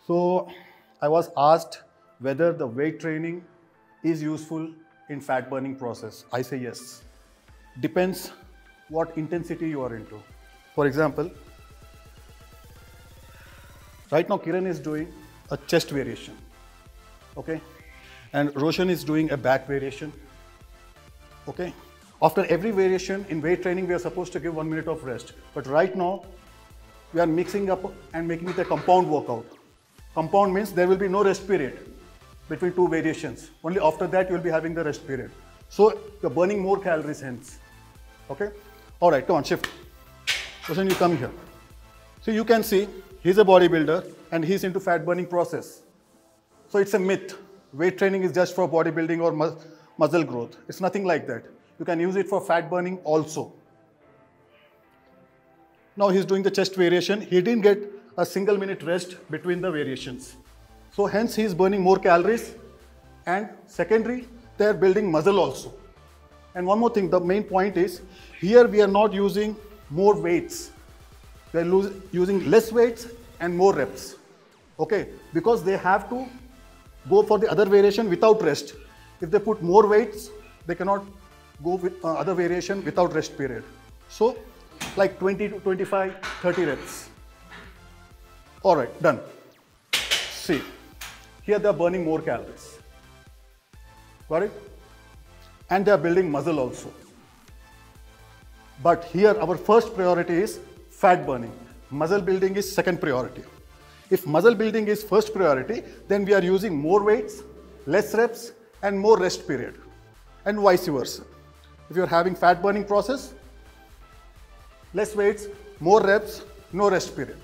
So I was asked whether the weight training is useful in fat burning process. I say yes. Depends what intensity you are into. For example, right now Kiran is doing a chest variation, okay? And Roshan is doing a back variation, okay? After every variation in weight training, we are supposed to give 1 minute of rest. But right now, we are mixing up and making it a compound workout. Compound means there will be no rest period between two variations. Only after that, you will be having the rest period. So, you're burning more calories hence, okay? All right, come on, shift. Roshan, you come here. So you can see, he's a bodybuilder and he's into fat burning process. So it's a myth. Weight training is just for bodybuilding or muscle growth. It's nothing like that. You can use it for fat burning also. Now he's doing the chest variation. He didn't get a single minute rest between the variations. So hence he's burning more calories, and secondary, they're building muscle also. And one more thing, the main point is, here we are not using more weights. We are using less weights and more reps, okay? Because they have to go for the other variation without rest. If they put more weights, they cannot go with other variation without rest period. So, like 20 to 25, 30 reps. All right, done. See, here they are burning more calories. Got it? And they are building muscle also. But here our first priority is fat burning. Muscle building is second priority. If muscle building is first priority, then we are using more weights, less reps, and more rest period. And vice versa. If you are having fat burning process, less weights, more reps, no rest period.